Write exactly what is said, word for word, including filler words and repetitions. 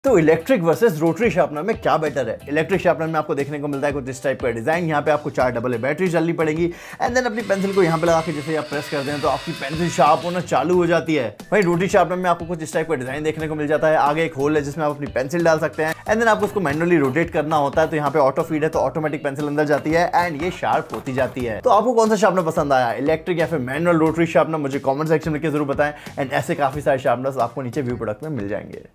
तो electric versus rotary sharpener में क्या बेटर है? इलेक्ट्रिक शार्पनर में आपको देखने को मिलता है कुछ इस टाइप का डिजाइन। यहाँ पे आपको चार डबल ए बैटरी डालनी पड़ेगी एंड देन अपनी पेंसिल को यहाँ पे लगा के जैसे आप प्रेस करते हैं तो आपकी पेंसिल शार्प होना चालू हो जाती है। भाई रोटरी शार्पनर में आपको कुछ इस टाइप का डिजाइन देखने को मिल जाता है। आगे एक होल है जिसमें आप अपनी पेंसिल डाल सकते हैं एंड देन आपको उसको मैनुअली रोटेट करना होता है। तो यहाँ पे ऑटो फीड है तो ऑटोमेटिक पेंसिल अंदर जाती है एंड ये शार्प होती जाती है। तो आपको कौन सा शार्पनर पसंद आया, इलेक्ट्रिक या फिर मैनुअल रोटरी शार्पनर? मुझे कॉमेंट सेक्शन में जरूर बताएं एंड ऐसे काफी सारे शार्पनर्स आपको नीचे व्यू प्रोडक्ट में मिल जाएंगे।